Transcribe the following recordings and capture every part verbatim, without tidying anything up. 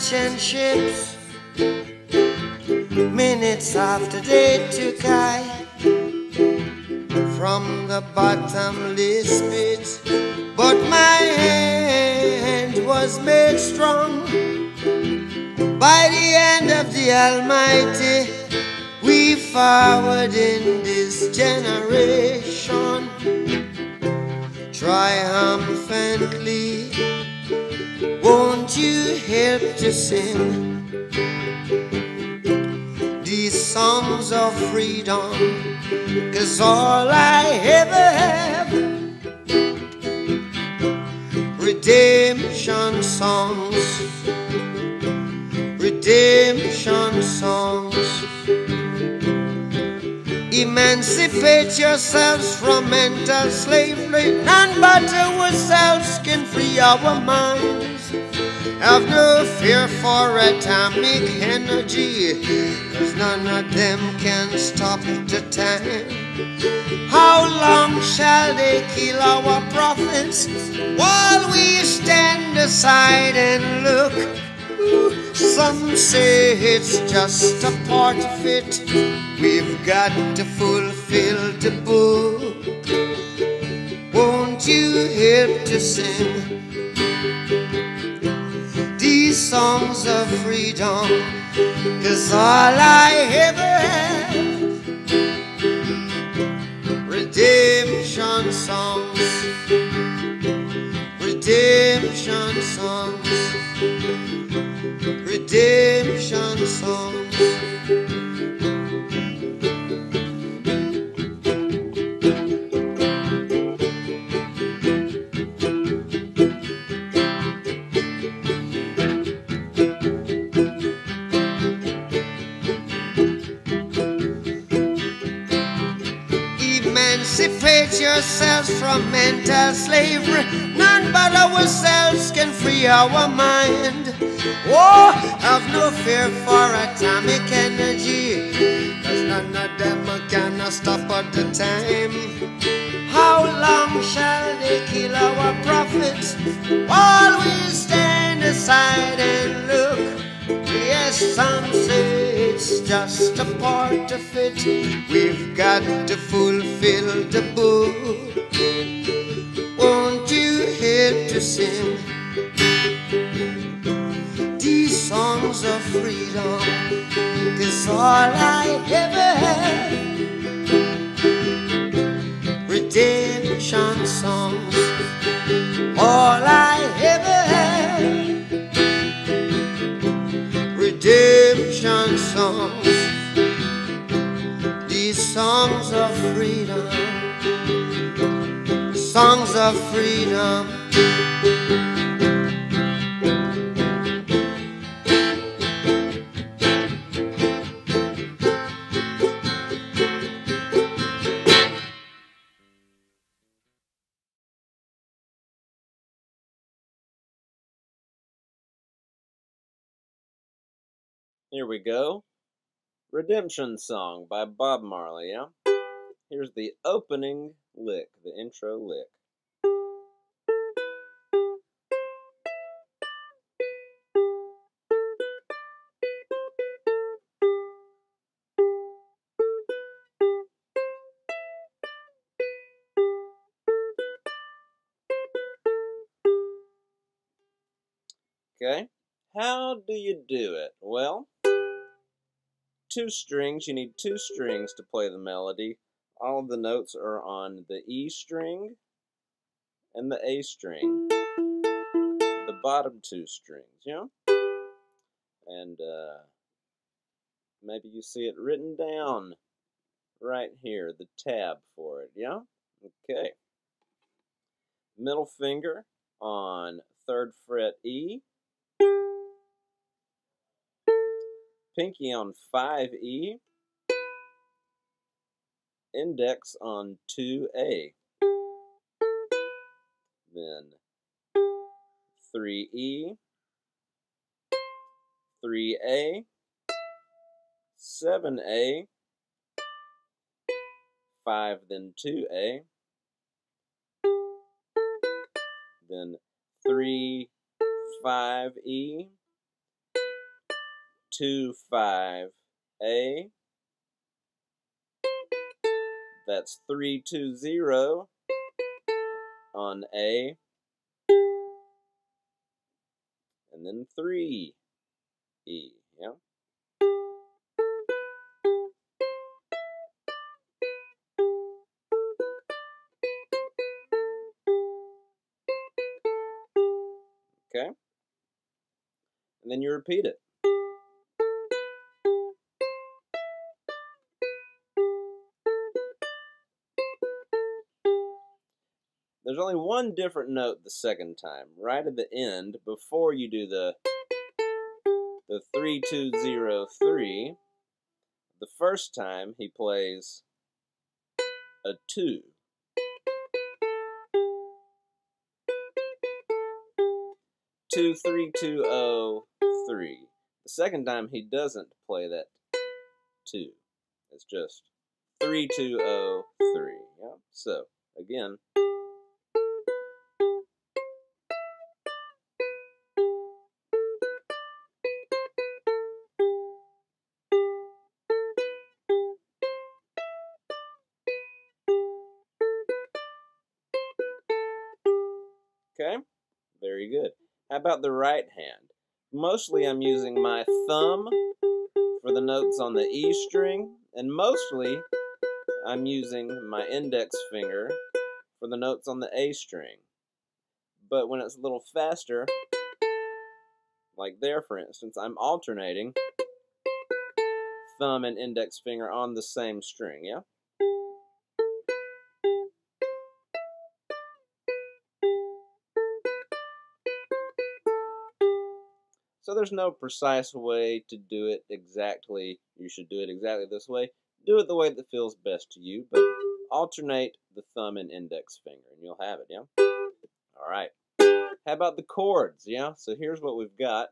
relationships. Minutes after they took I from the bottomless pit, but my hand was made strong by the hand of the Almighty. We forward in this generation triumphantly. Won't you help to sing these songs of freedom? 'Cause all I ever have, redemption songs, redemption songs. Emancipate yourselves from mental slavery. None but ourselves can free our minds. Have no fear for atomic energy, 'cause none of them can stop the time. How long shall they kill our prophets while we stand aside and look? Some say it's just a part of it. We've got to fulfill the book. Won't you help to sing these songs of freedom? 'Cause all I ever have, redemption songs, redemption songs, redemption songs. Emancipate yourselves from mental slavery. None but ourselves can free our mind. Oh, have no fear for atomic energy, 'cause none of them can stop at the time. How long shall they kill our prophets while we stand aside and look? Yes, some say it's just a part of it. We've got to fulfill the book. Won't you help to sing these songs of freedom? 'Cause all I ever have, redemption songs. All I ever have, redemption songs. These songs of freedom, songs of freedom. Here we go. Redemption Song by Bob Marley, yeah? Here's the opening lick, the intro lick. Okay, how do you do it? Well, two strings, you need two strings to play the melody. All of the notes are on the E string and the A string, the bottom two strings, you know? And uh, maybe you see it written down right here, the tab for it, yeah? Okay. Middle finger on third fret E, pinky on five E, index on two A, then three E, three A, seven A, five, then two A, then three, five E, two, five, A. That's three, two, zero on A. And then three, E, yeah? Okay? And then you repeat it. There's only one different note the second time, right at the end, before you do the, the three, two, zero, three. The first time he plays a two. Two, three, two, oh, three. The second time he doesn't play that two. It's just three, two, oh, three. Yeah. So again. Okay. Very good. How about the right hand? Mostly I'm using my thumb for the notes on the E string, and mostly I'm using my index finger for the notes on the A string. But when it's a little faster, like there for instance, I'm alternating thumb and index finger on the same string, yeah? So there's no precise way to do it exactly. You should do it exactly this way. Do it the way that feels best to you, but alternate the thumb and index finger, and you'll have it, yeah? All right. How about the chords, yeah? So here's what we've got.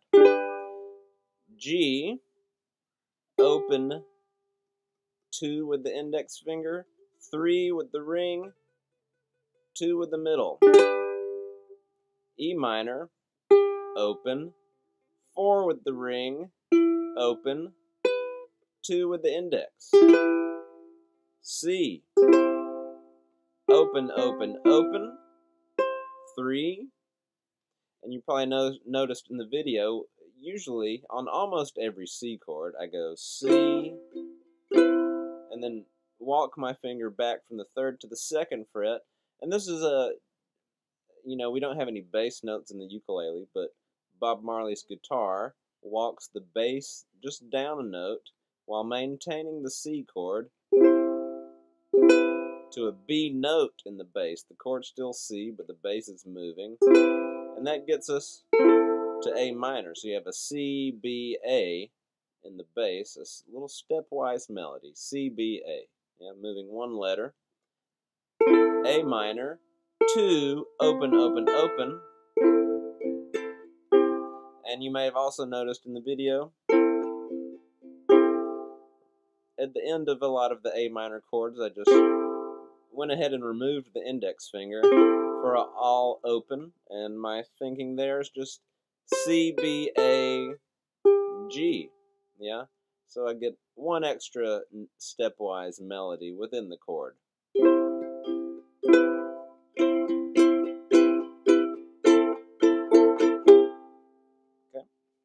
G, open two with the index finger, three with the ring, two with the middle. E minor, open, four with the ring, open, two with the index. C, open, open, open, three. And you probably know, noticed in the video, usually on almost every C chord, I go C, and then walk my finger back from the third to the second fret. And this is a, you know, we don't have any bass notes in the ukulele, but Bob Marley's guitar walks the bass just down a note while maintaining the C chord to a B note in the bass. The chord's still C, but the bass is moving. And that gets us to A minor. So you have a C, B, A in the bass, a little stepwise melody. C, B, A. Yeah, moving one letter. A minor, two, open, open, open. And you may have also noticed in the video, at the end of a lot of the A minor chords, I just went ahead and removed the index finger for a all open, and my thinking there is just C, B, A, G, yeah? So I get one extra stepwise melody within the chord. Okay.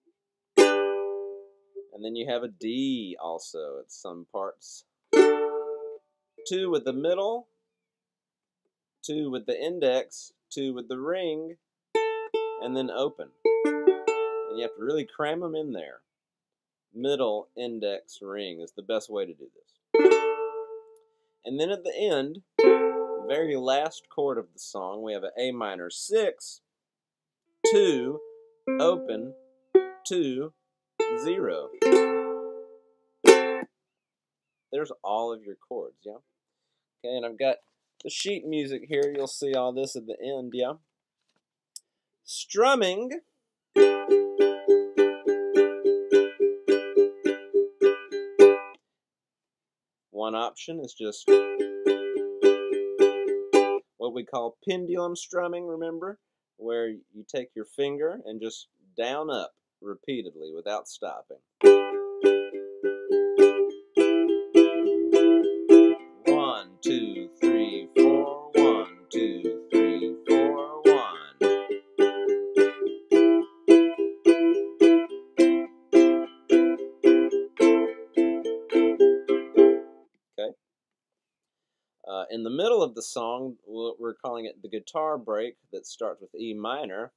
And then you have a D also at some parts. Two with the middle, two with the index, two with the ring, and then open. And you have to really cram them in there. Middle, index, ring is the best way to do this. And then at the end, the very last chord of the song, we have an A minor six, two, open, two, zero. There's all of your chords, yeah? Okay, and I've got the sheet music here. You'll see all this at the end, yeah? Strumming. One option is just what we call pendulum strumming, remember? Where you take your finger and just down up repeatedly without stopping. in the middle of the song, we're calling it the guitar break that starts with E minor.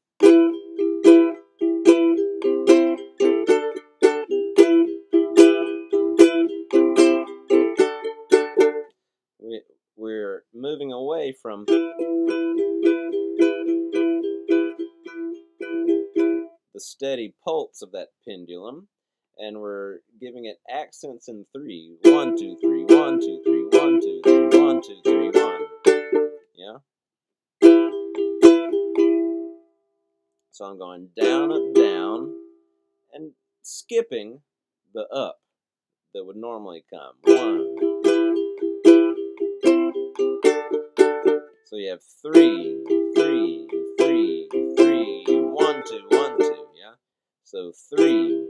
We, we're moving away from the steady pulse of that pendulum, and we're giving it accents in three. One, two, three, one, two, three, one, two, three, one, two, three, one. Yeah? So I'm going down, up, down, and skipping the up that would normally come. One. So you have three, three, three, three, one, two, one, two, yeah? So three.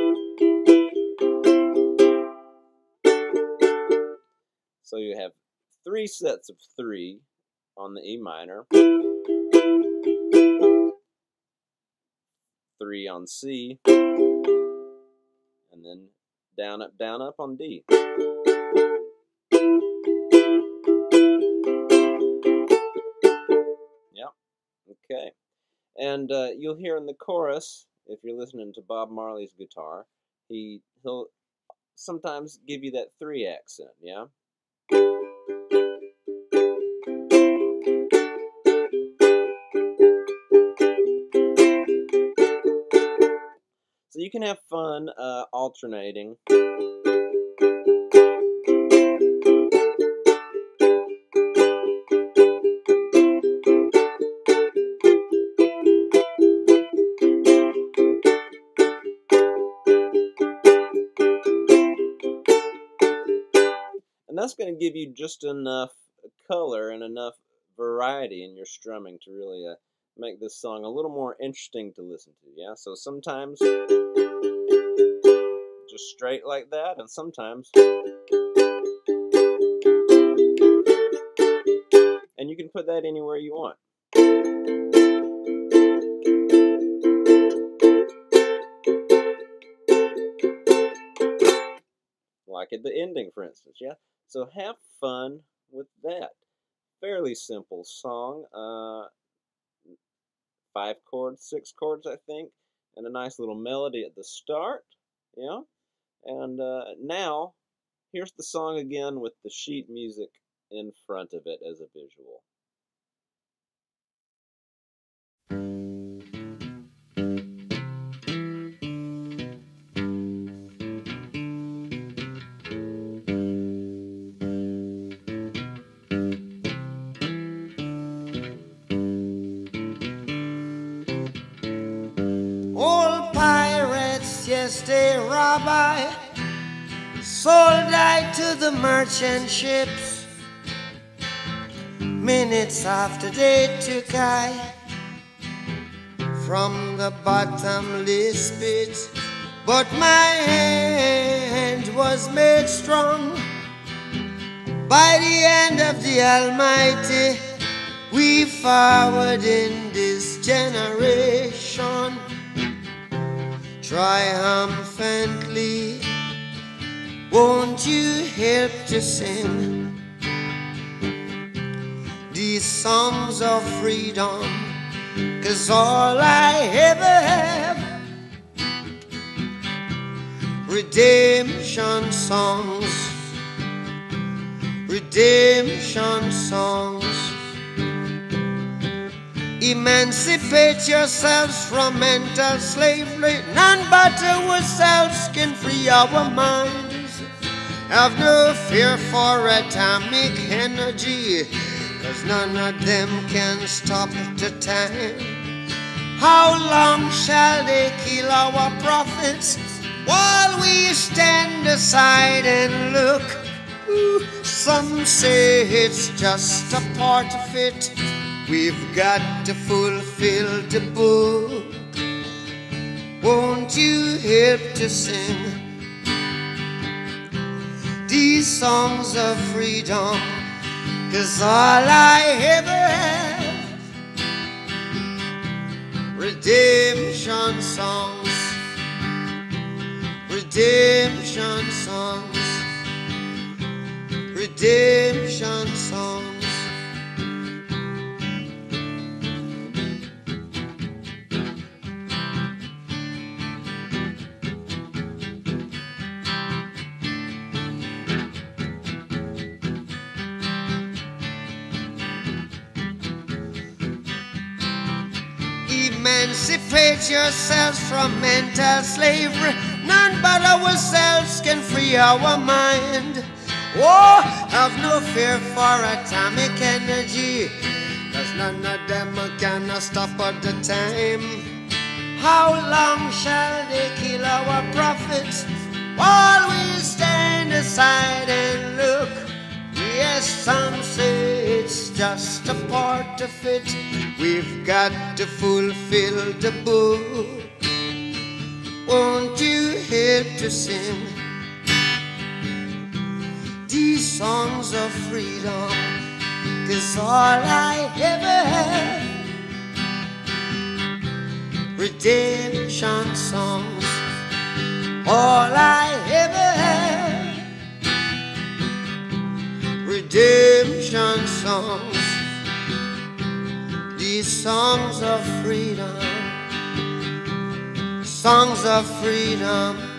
So you have three sets of three on the E minor, three on C, and then down, up, down, up on D. Yeah, okay. And uh, you'll hear in the chorus, if you're listening to Bob Marley's guitar, he, he'll sometimes give you that three accent, yeah? So you can have fun uh, alternating. And that's going to give you just enough color and enough variety in your strumming to really uh, make this song a little more interesting to listen to, yeah? So sometimes just straight like that, and sometimes, and you can put that anywhere you want. Like at the ending, for instance, yeah? So have fun with that. Fairly simple song. Uh, five chords, six chords, I think, and a nice little melody at the start, yeah? And uh, now, here's the song again with the sheet music in front of it as a visual. Old pirates, yes, they rob I, sold I to the merchant ships. Minutes after they took I from the bottomless pit, but my hand was made strong by the hand of the Almighty. We forward in this generation triumphantly. Won't you help to sing these songs of freedom? 'Cause all I ever have, redemption songs, redemption songs. Emancipate yourselves from mental slavery. None but ourselves can free our minds. Have no fear for atomic energy, 'cause none of them can stop the time. How long shall they kill our prophets while we stand aside and look? Ooh, some say it's just a part of it. We've got to fulfill the book. Won't you help to sing these songs of freedom? 'Cause all I ever have, redemption songs, redemption songs, redemption songs. songs. Emancipate yourselves from mental slavery. None but ourselves can free our mind. Oh, have no fear for atomic energy, 'cause none of them can stop at the time. How long shall they kill our prophets while we stand aside and look? Yes, some say it's just a part of it. We've got to fulfill the book. Won't you help to sing these songs of freedom? 'Cause all I ever had, redemption songs. All I ever had, redemption songs. These songs of freedom, songs of freedom.